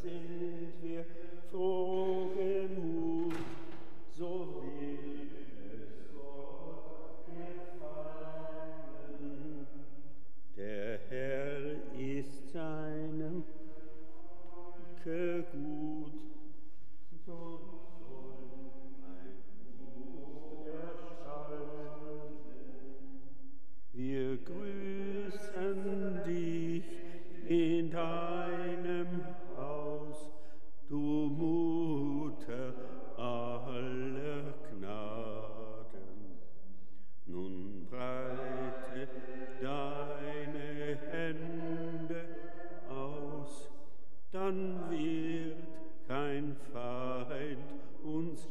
sind wir frohen Mut, so will es Gott gefallen. Der Herr ist seinem Volke gut, so soll ein Ruf erschallen. Wir grüßen dich in deinem Haus, du Mutter aller Gnaden. Nun breite deine Hände aus, dann wird kein Feind uns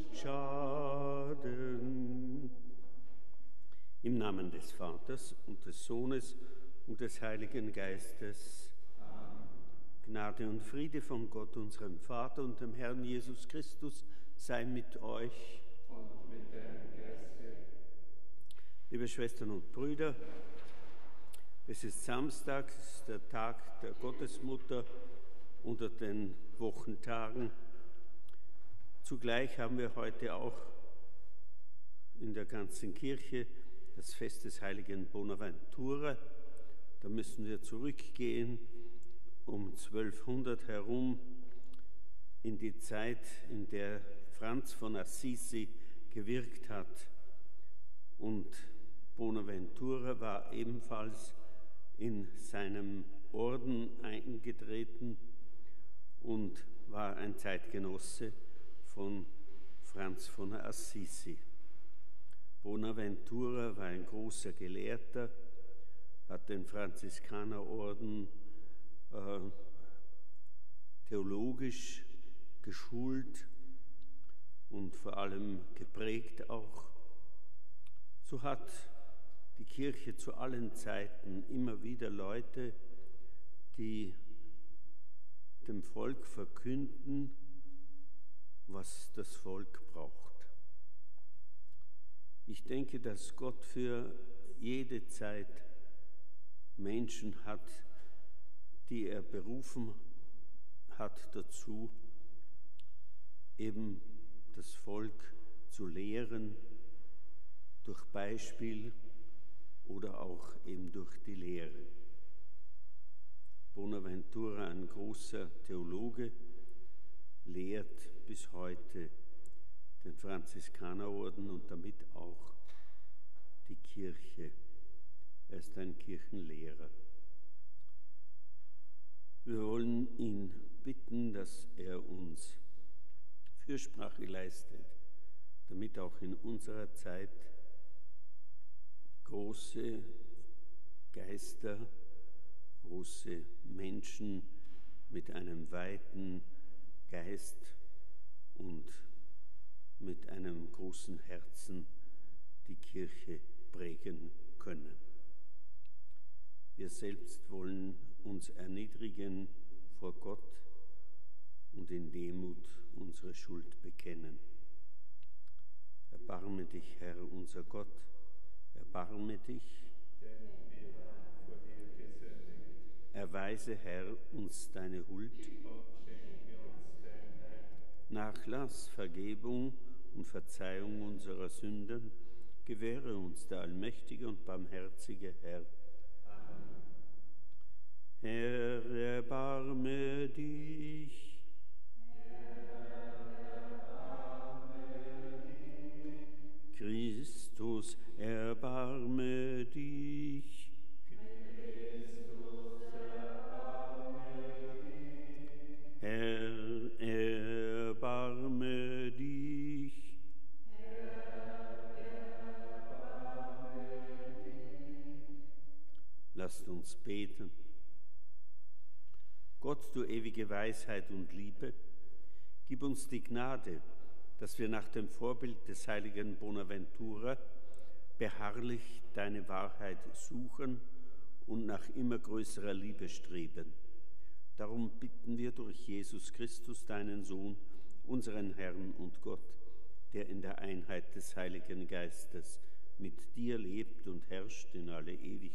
schaden. Im Namen des Vaters und des Sohnes und des Heiligen Geistes. Amen. Gnade und Friede von Gott, unserem Vater und dem Herrn Jesus Christus, sei mit euch. Und mit deinem Geiste. Liebe Schwestern und Brüder, es ist Samstag, es ist der Tag der Gottesmutter unter den Wochentagen. Zugleich haben wir heute auch in der ganzen Kirche das Fest des heiligen Bonaventura. Da müssen wir zurückgehen um 1200 herum in die Zeit, in der Franz von Assisi gewirkt hat. Und Bonaventura war ebenfalls in seinem Orden eingetreten und war ein Zeitgenosse von Franz von Assisi. Bonaventura war ein großer Gelehrter, hat den Franziskanerorden theologisch geschult und vor allem geprägt auch. So hat die Kirche zu allen Zeiten immer wieder Leute, die dem Volk verkünden, was das Volk braucht. Ich denke, dass Gott für jede Zeit Menschen hat, die er berufen hat dazu, eben das Volk zu lehren, durch Beispiel oder auch eben durch die Lehre. Bonaventura, ein großer Theologe, lehrt bis heute den Franziskanerorden und damit auch die Kirche. Er ist ein Kirchenlehrer. Wir wollen ihn bitten, dass er uns Fürsprache leistet, damit auch in unserer Zeit große Geister, große Menschen mit einem weiten Geist und mit einem großen Herzen die Kirche prägen können. Wir selbst wollen uns erniedrigen vor Gott und in Demut unsere Schuld bekennen. Erbarme dich, Herr, unser Gott, erbarme dich. Denn wir haben vor dir gesündigt. Erweise, Herr, uns deine Huld. Und schenke uns dein Heil. Nachlass, Vergebung und Verzeihung unserer Sünden gewähre uns der allmächtige und barmherzige Herr. Amen. Herr, erbarme dich. Christus, erbarme dich. Christus, erbarme dich. Herr, erbarme dich. Erbarme dich. Lasst uns beten. Gott, du ewige Weisheit und Liebe, gib uns die Gnade, dass wir nach dem Vorbild des heiligen Bonaventura beharrlich deine Wahrheit suchen und nach immer größerer Liebe streben. Darum bitten wir durch Jesus Christus, deinen Sohn, unseren Herrn und Gott, der in der Einheit des Heiligen Geistes mit dir lebt und herrscht in alle Ewigkeit. .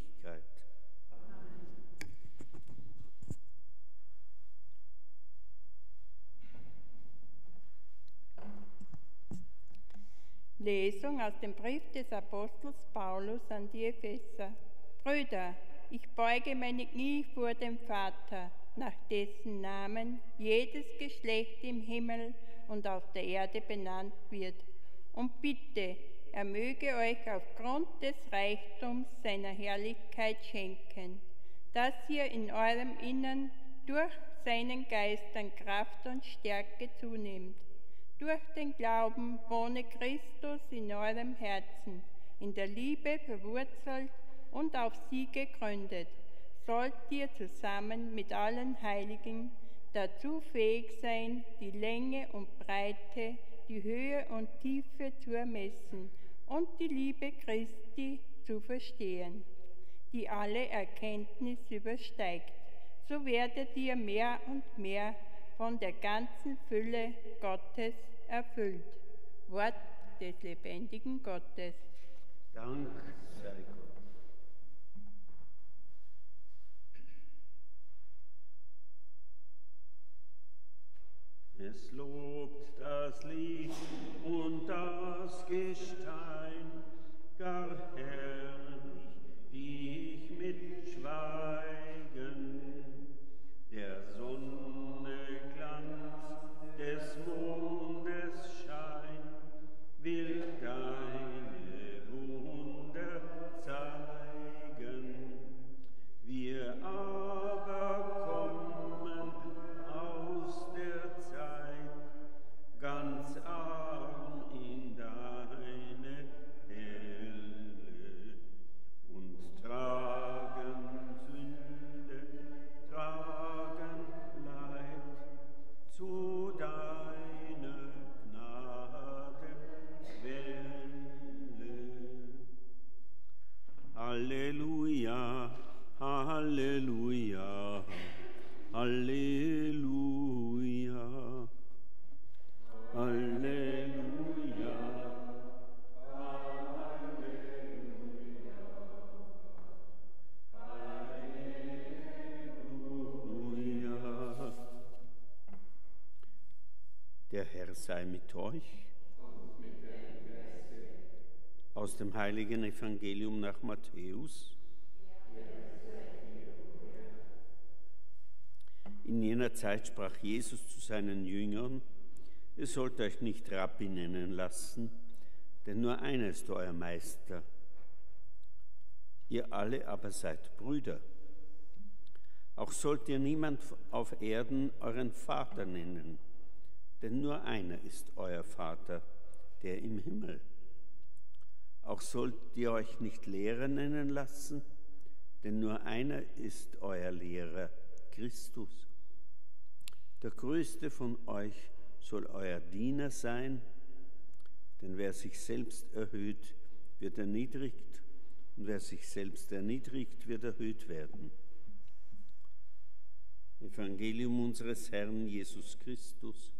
Lesung aus dem Brief des Apostels Paulus an die Epheser. Brüder, ich beuge meine Knie vor dem Vater, nach dessen Namen jedes Geschlecht im Himmel und auf der Erde benannt wird, und bitte, er möge euch aufgrund des Reichtums seiner Herrlichkeit schenken, dass ihr in eurem Innern durch seinen Geist an Kraft und Stärke zunehmt. Durch den Glauben wohne Christus in eurem Herzen, in der Liebe verwurzelt und auf sie gegründet, sollt ihr zusammen mit allen Heiligen dazu fähig sein, die Länge und Breite, die Höhe und Tiefe zu ermessen und die Liebe Christi zu verstehen, die alle Erkenntnis übersteigt. So werdet ihr mehr und mehr von der ganzen Fülle Gottes erfüllt. Wort des lebendigen Gottes. Dank sei Gott. Es lobt das Licht und das Gestein, gar herrlich, die ich mit Schweigen der Sonne Glanz, des Mondes Schein, will deine Wunder zeigen. Wir aber kommen aus der Zeit, ganz arm in deine Helle, und tragen Sünde, tragen Leid zu deiner Gnadenwelle. Halleluja, Halleluja, Halleluja, Halleluja, Halleluja. Der Herr sei mit euch. Aus dem heiligen Evangelium nach Matthäus. In jener Zeit sprach Jesus zu seinen Jüngern: Ihr sollt euch nicht Rabbi nennen lassen, denn nur einer ist euer Meister. Ihr alle aber seid Brüder. Auch sollt ihr niemand auf Erden euren Vater nennen, denn nur einer ist euer Vater, der im Himmel. Auch sollt ihr euch nicht Lehrer nennen lassen, denn nur einer ist euer Lehrer, Christus. Der Größte von euch soll euer Diener sein, denn wer sich selbst erhöht, wird erniedrigt, und wer sich selbst erniedrigt, wird erhöht werden. Evangelium unseres Herrn Jesus Christus.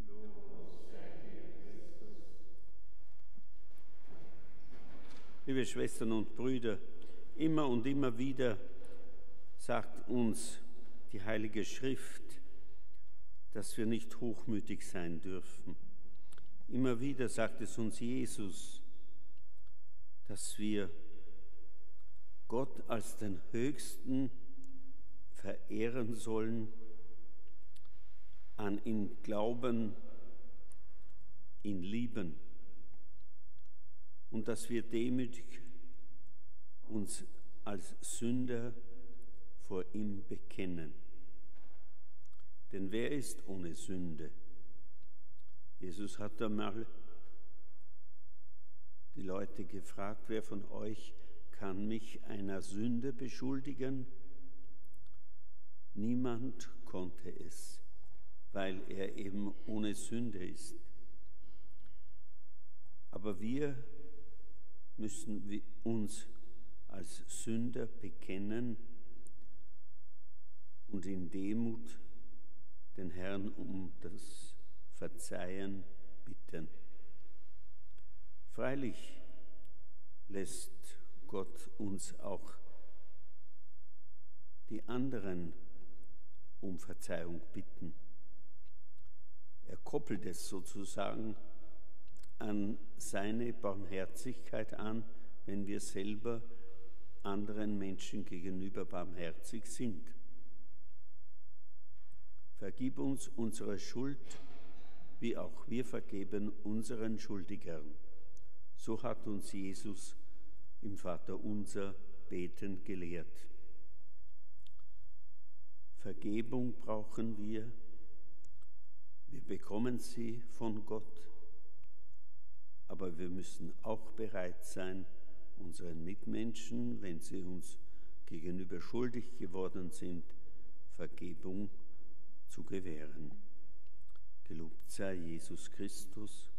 Liebe Schwestern und Brüder, immer und immer wieder sagt uns die Heilige Schrift, dass wir nicht hochmütig sein dürfen. Immer wieder sagt es uns Jesus, dass wir Gott als den Höchsten verehren sollen, an ihn glauben, ihn lieben, und dass wir demütig uns als Sünder vor ihm bekennen. Denn wer ist ohne Sünde? Jesus hat einmal die Leute gefragt: Wer von euch kann mich einer Sünde beschuldigen? Niemand konnte es, weil er eben ohne Sünde ist. Aber wir müssen uns als Sünder bekennen und in Demut den Herrn um das Verzeihen bitten. Freilich lässt Gott uns auch die anderen um Verzeihung bitten. Er koppelt es sozusagen an seine Barmherzigkeit an, wenn wir selber anderen Menschen gegenüber barmherzig sind. Vergib uns unsere Schuld, wie auch wir vergeben unseren Schuldigern. So hat uns Jesus im Vaterunser beten gelehrt. Vergebung brauchen wir. Wir bekommen sie von Gott. Aber wir müssen auch bereit sein, unseren Mitmenschen, wenn sie uns gegenüber schuldig geworden sind, Vergebung zu gewähren. Gelobt sei Jesus Christus.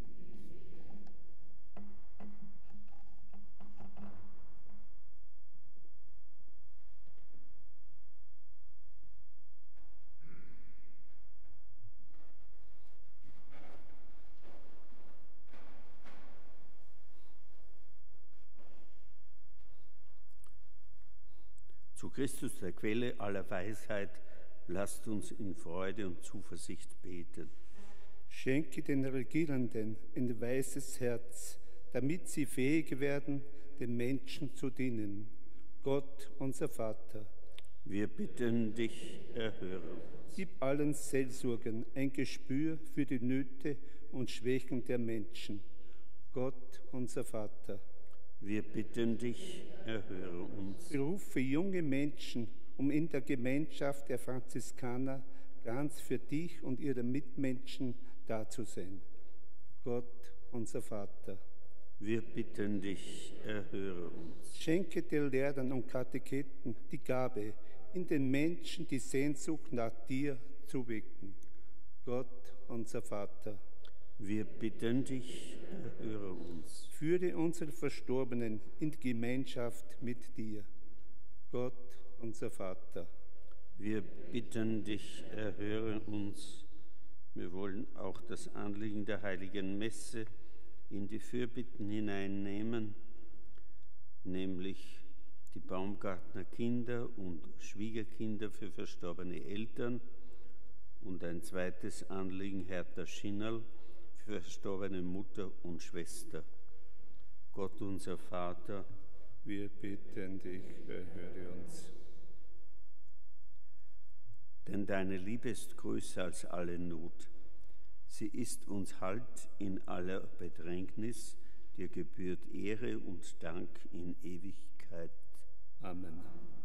Zu Christus, der Quelle aller Weisheit, lasst uns in Freude und Zuversicht beten. Schenke den Regierenden ein weises Herz, damit sie fähig werden, den Menschen zu dienen. Gott, unser Vater. Wir bitten dich, erhöre uns. Gib allen Seelsorgern ein Gespür für die Nöte und Schwächen der Menschen. Gott, unser Vater. Wir bitten dich, erhöre uns. Berufe junge Menschen, um in der Gemeinschaft der Franziskaner ganz für dich und ihre Mitmenschen da zu sein. Gott, unser Vater. Wir bitten dich, erhöre uns. Schenke den Lehrern und Katecheten die Gabe, in den Menschen die Sehnsucht nach dir zu wecken. Gott, unser Vater. Wir bitten dich, erhöre uns. Führe unsere Verstorbenen in die Gemeinschaft mit dir. Gott, unser Vater. Wir bitten dich, erhöre uns. Wir wollen auch das Anliegen der Heiligen Messe in die Fürbitten hineinnehmen, nämlich die Baumgartner Kinder und Schwiegerkinder für verstorbene Eltern und ein zweites Anliegen Hertha Schinnerl für verstorbene Mutter und Schwester. Gott, unser Vater, wir bitten dich, erhöre uns. Denn deine Liebe ist größer als alle Not. Sie ist uns Halt in aller Bedrängnis. Dir gebührt Ehre und Dank in Ewigkeit. Amen.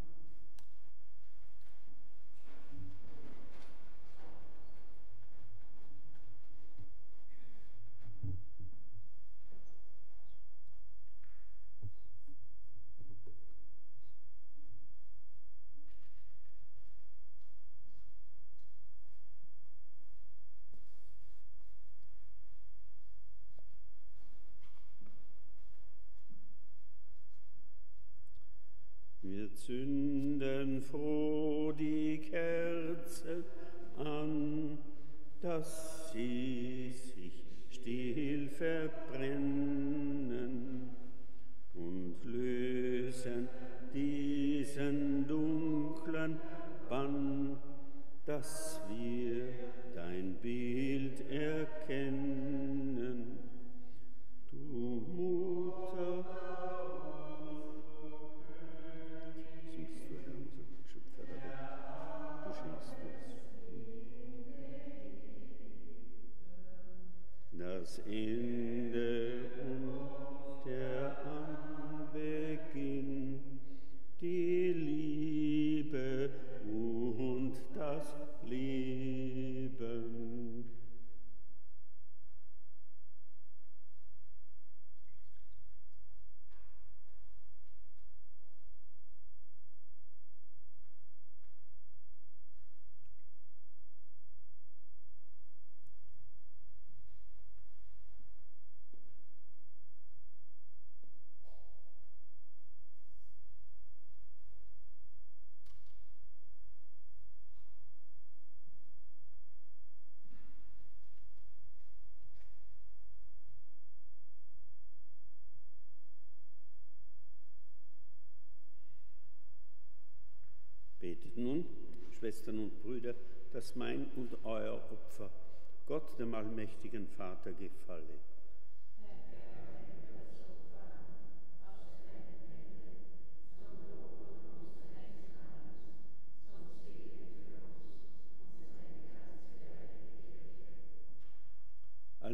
Wir zünden froh die Kerzen an, dass sie sich still verbrennen und lösen diesen dunklen Bann, dass wir dein Bild erkennen. Du Mutter, das Ende und der Anbeginn, die Liebe und das Leben. Betet nun, Schwestern und Brüder, dass mein und euer Opfer Gott, dem allmächtigen Vater, gefalle.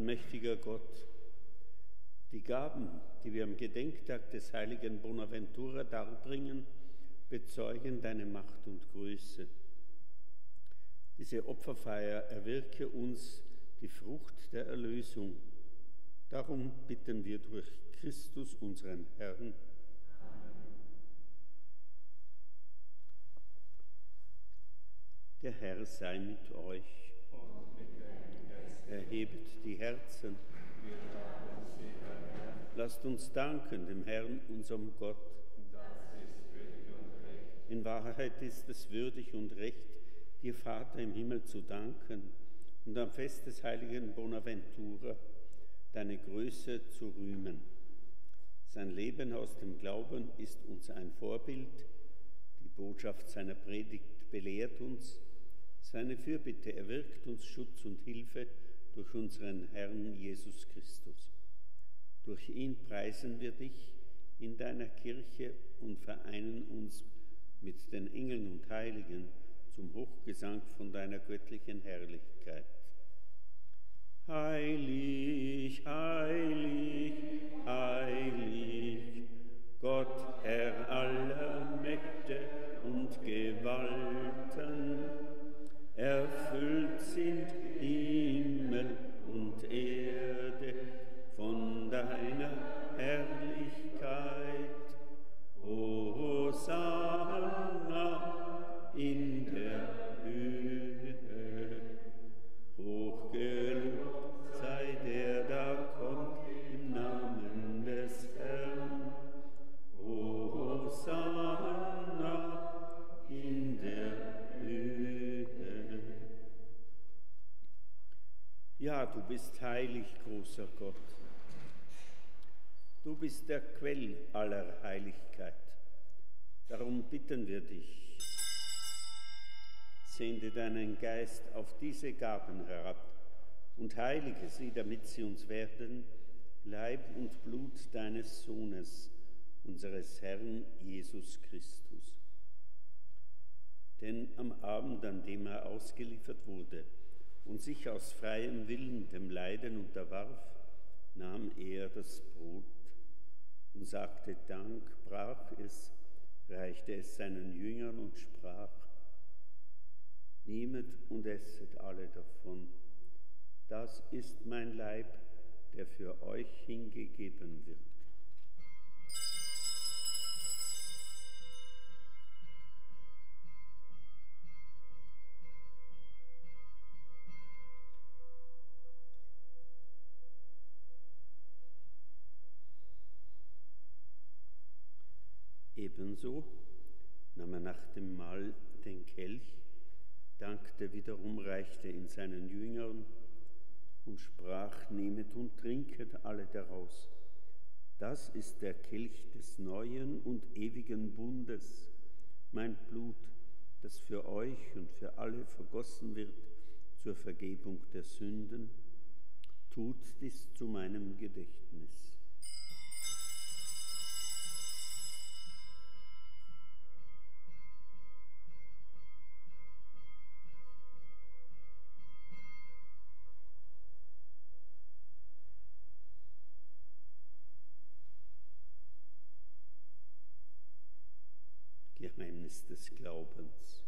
allmächtiger Gott, die Gaben, die wir am Gedenktag des heiligen Bonaventura darbringen, bezeugen deine Macht und Größe. Diese Opferfeier erwirke uns die Frucht der Erlösung. Darum bitten wir durch Christus, unseren Herrn. Der Herr sei mit euch. Erhebet die Herzen. Lasst uns danken dem Herrn, unserem Gott. In Wahrheit ist es würdig und recht, dir, Vater im Himmel, zu danken und am Fest des heiligen Bonaventura deine Größe zu rühmen. Sein Leben aus dem Glauben ist uns ein Vorbild, die Botschaft seiner Predigt belehrt uns, seine Fürbitte erwirkt uns Schutz und Hilfe durch unseren Herrn Jesus Christus. Durch ihn preisen wir dich in deiner Kirche und vereinen uns mit den Engeln und Heiligen zum Hochgesang von deiner göttlichen Herrlichkeit. Heilig, heilig, heilig, Gott, Herr aller Mächte und Gewalten, erfüllt sind Himmel und Erde von deiner Herrlichkeit. Hosanna in der Höhe, hochgelobt sei der da kommt im Namen des Herrn. Hosanna in der Höhe. Ja, du bist heilig, großer Gott. Du bist der Quell aller Heiligkeit. Darum bitten wir dich, sende deinen Geist auf diese Gaben herab und heilige sie, damit sie uns werden, Leib und Blut deines Sohnes, unseres Herrn Jesus Christus. Denn am Abend, an dem er ausgeliefert wurde und sich aus freiem Willen dem Leiden unterwarf, nahm er das Brot und sagte Dank, brach es, reichte es seinen Jüngern und sprach: Nehmet und esset alle davon. Das ist mein Leib, der für euch hingegeben wird. Ebenso nahm er nach dem Mahl den Kelch, dankte wiederum, reichte ihn seinen Jüngern und sprach: Nehmet und trinket alle daraus. Das ist der Kelch des neuen und ewigen Bundes, mein Blut, das für euch und für alle vergossen wird zur Vergebung der Sünden. Tut dies zu meinem Gedächtnis. Geheimnis des Glaubens.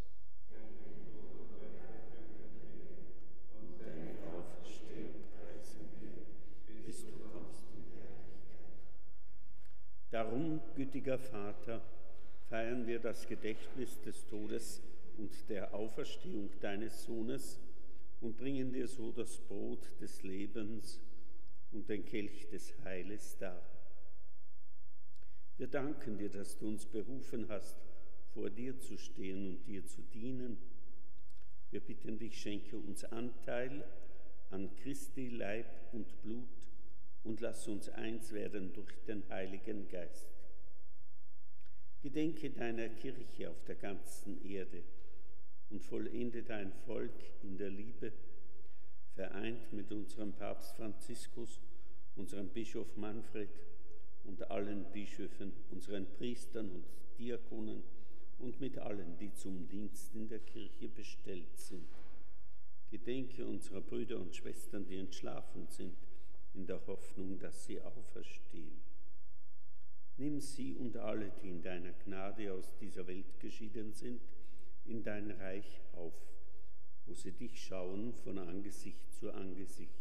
Und deine Auferstehung preisen wir, bis du kommst in Herrlichkeit. Darum, gütiger Vater, feiern wir das Gedächtnis des Todes und der Auferstehung deines Sohnes und bringen dir so das Brot des Lebens und den Kelch des Heiles dar. Wir danken dir, dass du uns berufen hast, vor dir zu stehen und dir zu dienen. Wir bitten dich, schenke uns Anteil an Christi Leib und Blut und lass uns eins werden durch den Heiligen Geist. Gedenke deiner Kirche auf der ganzen Erde und vollende dein Volk in der Liebe, vereint mit unserem Papst Franziskus, unserem Bischof Manfred und allen Bischöfen, unseren Priestern und Diakonen und mit allen, die zum Dienst in der Kirche bestellt sind. Gedenke unserer Brüder und Schwestern, die entschlafen sind, in der Hoffnung, dass sie auferstehen. Nimm sie und alle, die in deiner Gnade aus dieser Welt geschieden sind, in dein Reich auf, wo sie dich schauen von Angesicht zu Angesicht.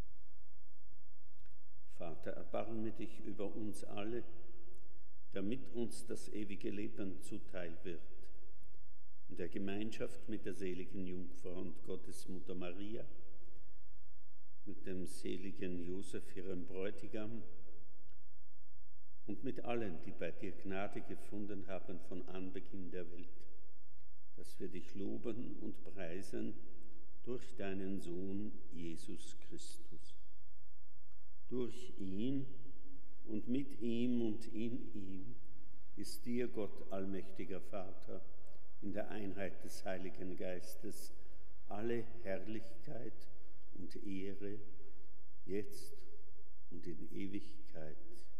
Vater, erbarme dich über uns alle, damit uns das ewige Leben zuteil wird. In der Gemeinschaft mit der seligen Jungfrau und Gottesmutter Maria, mit dem seligen Josef, ihrem Bräutigam, und mit allen, die bei dir Gnade gefunden haben von Anbeginn der Welt, dass wir dich loben und preisen durch deinen Sohn Jesus Christus. Durch ihn und mit ihm und in ihm ist dir, Gott allmächtiger Vater, in der Einheit des Heiligen Geistes alle Herrlichkeit und Ehre, jetzt und in Ewigkeit.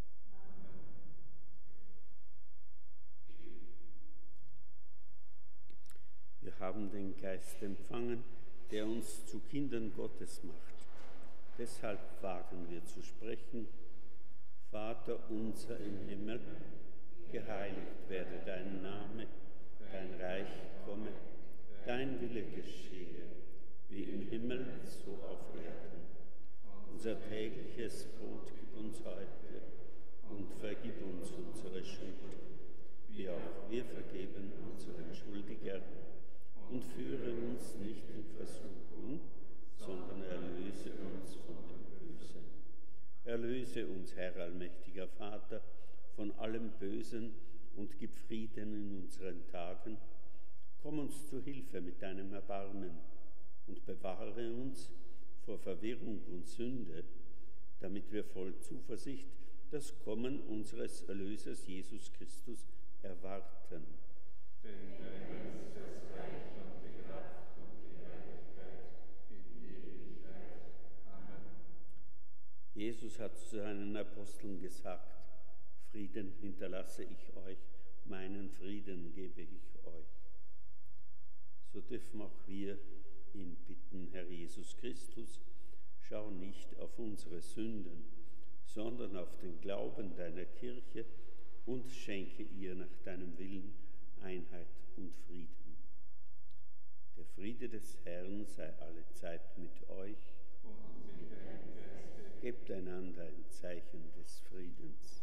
Wir haben den Geist empfangen, der uns zu Kindern Gottes macht. Deshalb wagen wir zu sprechen: Vater unser im Himmel, geheiligt werde dein Name, dein Reich komme, dein Wille geschehe, wie im Himmel, so auf Erden. Unser tägliches Brot gib uns heute und vergib uns unsere Schuld, wie auch wir vergeben unseren Schuldigern. Und führe uns nicht in Versuchung, sondern erlöse uns von dem Bösen. Erlöse uns, Herr allmächtiger Vater, von allem Bösen und gib Frieden in unseren Tagen. Komm uns zu Hilfe mit deinem Erbarmen und bewahre uns vor Verwirrung und Sünde, damit wir voll Zuversicht das Kommen unseres Erlösers Jesus Christus erwarten. Denn dein ist das Reich und die Kraft und die Herrlichkeit in Ewigkeit. Amen. Jesus hat zu seinen Aposteln gesagt: Frieden hinterlasse ich euch, meinen Frieden gebe ich euch. So dürfen auch wir ihn bitten: Herr Jesus Christus, schau nicht auf unsere Sünden, sondern auf den Glauben deiner Kirche und schenke ihr nach deinem Willen Einheit und Frieden. Der Friede des Herrn sei alle Zeit mit euch. Und mit deinem Geiste. Gebt einander ein Zeichen des Friedens.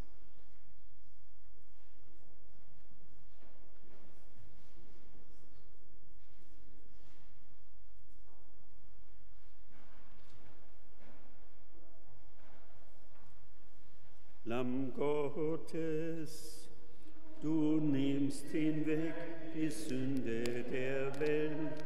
Lamm Gottes, du nimmst hinweg die Sünde der Welt,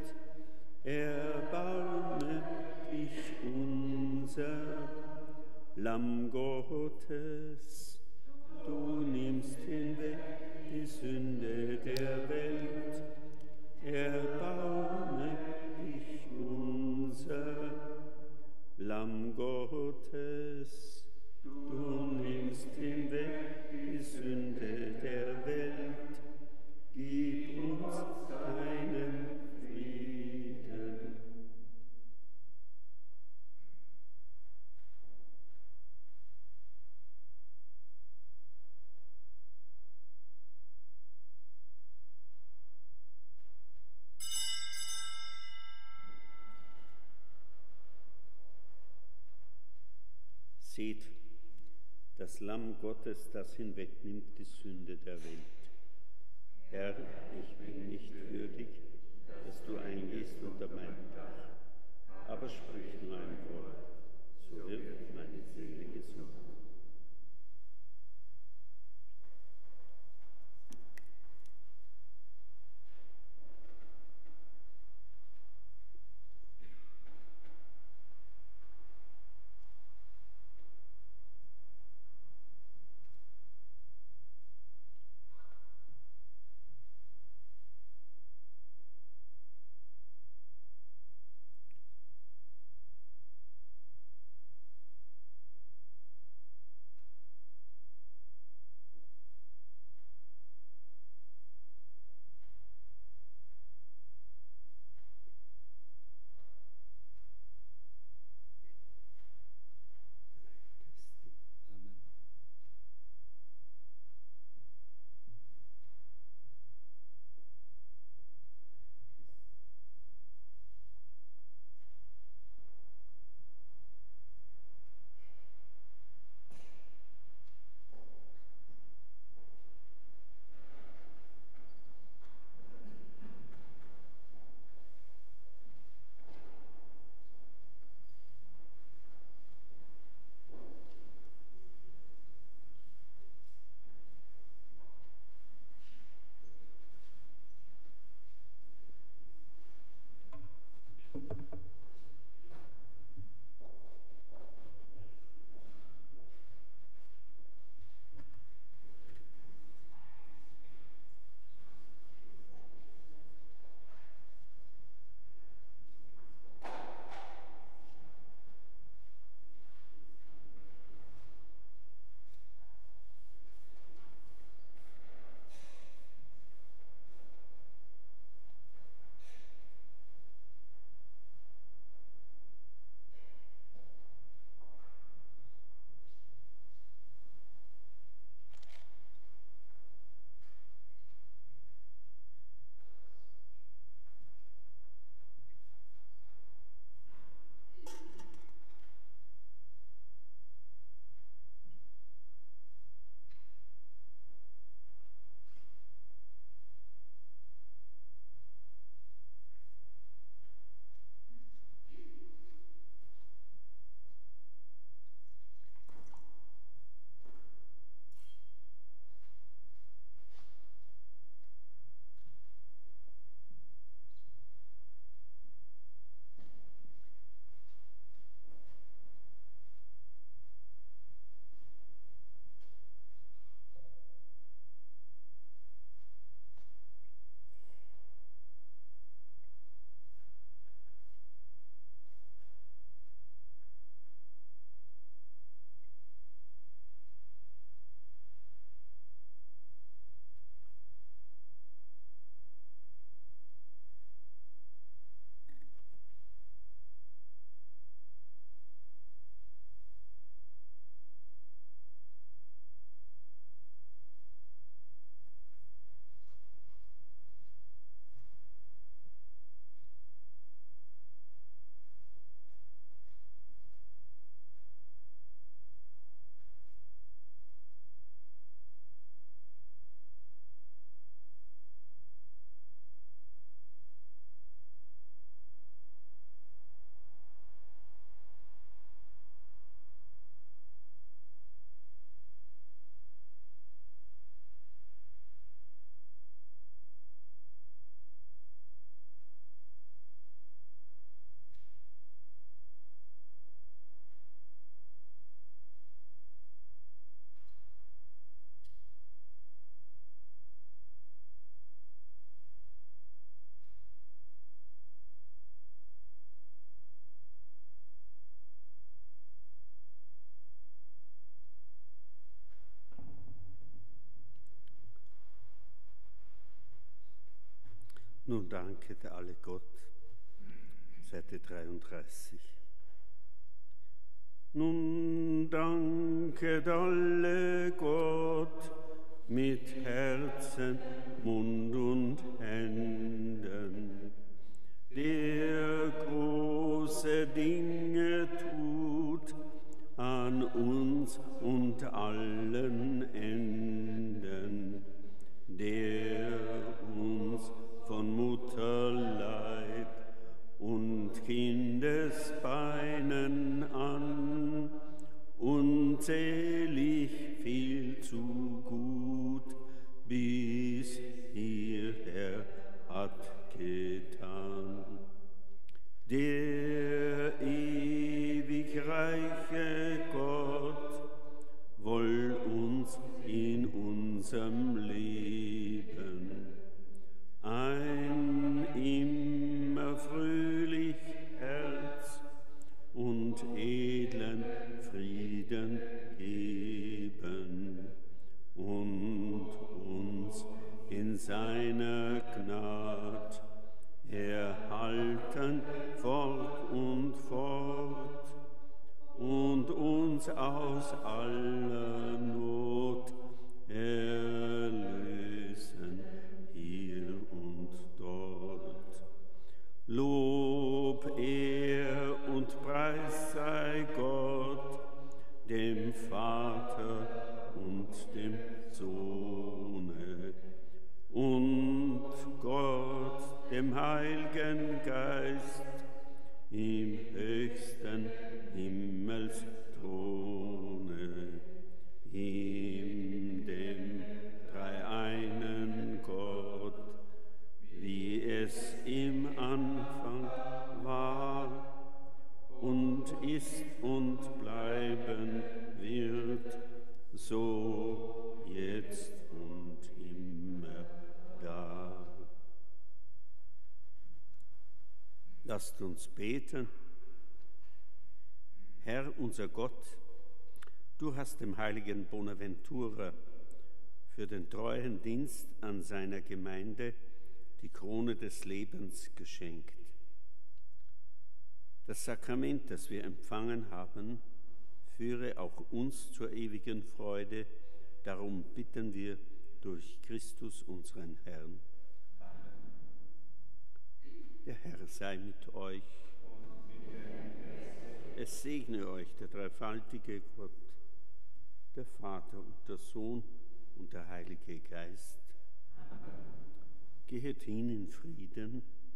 erbarme dich unser. Lamm Gottes, du nimmst hinweg die Sünde der Welt, erbarme dich unser. Lamm Gottes, du nimmst hinweg die Sünde der Welt, gib uns deinen Frieden. Seht, das Lamm Gottes, das hinwegnimmt die Sünde der Welt. Herr, ich bin nicht würdig, dass du eingehst unter mein Dach, aber sprich nur ein Wort, so wird meine Seele gesund. Nun danket alle Gott. Seite 33. Nun danket alle Gott mit Herzen, Mund und Händen, der große Dinge tut an uns und allen Enden, der uns von Mutterleib und Kindesbeinen an unzählig viel zu gut bis hierher hat getan. Der ewig reiche Gott woll uns in unserem Leben ein immer fröhlich Herz und edlen Frieden geben und uns in seiner Gnad erhalten fort und uns aus aller Not erlösen hier und dort. Lob, Ehr und Preis sei Gott, dem Vater und dem Sohne und Gott, dem Heiligen Geist, im höchsten Himmelsthrone, in dem dreieinen Gott, wie es im Anfang war und ist und bleiben wird, so jetzt und immer da. Lasst uns beten. Herr, unser Gott, du hast dem heiligen Bonaventura für den treuen Dienst an seiner Gemeinde die Krone des Lebens geschenkt. Das Sakrament, das wir empfangen haben, führe auch uns zur ewigen Freude. Darum bitten wir durch Christus, unseren Herrn. Amen. Der Herr sei mit euch. Es segne euch der dreifaltige Gott, der Vater und der Sohn und der Heilige Geist. Amen. Gehet hin in Frieden.